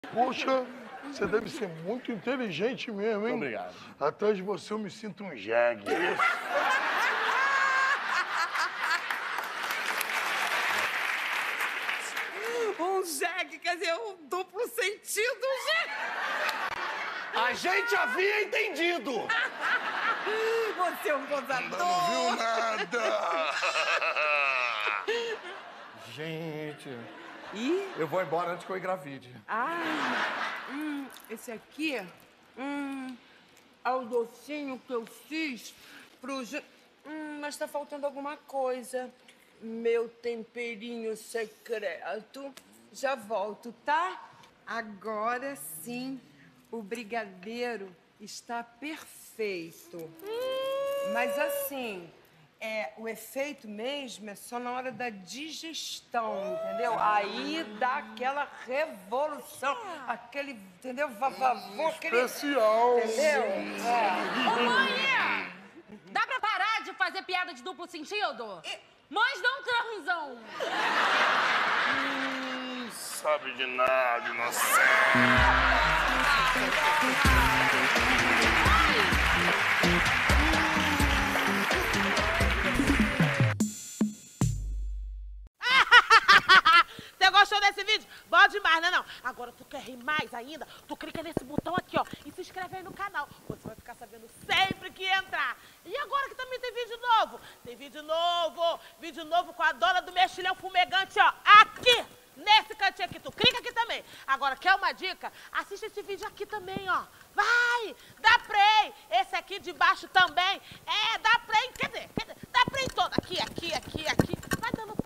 Poxa, você deve ser muito inteligente mesmo, hein? Obrigado. Atrás de você eu me sinto um jegue. Um jegue, quer dizer, um duplo sentido, jegue. A gente havia entendido. Você é um gozador. Não viu nada. Gente, Ih, eu vou embora antes que eu engravide. esse aqui, é o docinho que eu fiz pro... mas tá faltando alguma coisa. Meu temperinho secreto. Já volto, tá? Agora sim, o brigadeiro está perfeito. Mas assim, o efeito mesmo é só na hora da digestão, entendeu? Aí dá aquela revolução, aquele, entendeu? Vavavô, aquele... Especial. Entendeu? Ô, mãe! Dá pra parar de fazer piada de duplo sentido? Mães não transam! Sabe de nada, inocente. Você gostou desse vídeo? Bom demais, não? Agora, tu quer rir mais ainda? Tu clica nesse botão aqui, ó, e se inscreve aí no canal. Você vai ficar sabendo sempre que entrar. E agora que também tem vídeo novo. Tem vídeo novo com a dona do mexilhão fumegante, ó, aqui, nesse cantinho aqui. Tu clica aqui também. Agora, quer uma dica? Assiste esse vídeo aqui também, ó. Vai, dá play. Esse aqui de baixo também. Dá play, quer dizer, dá play todo. Aqui.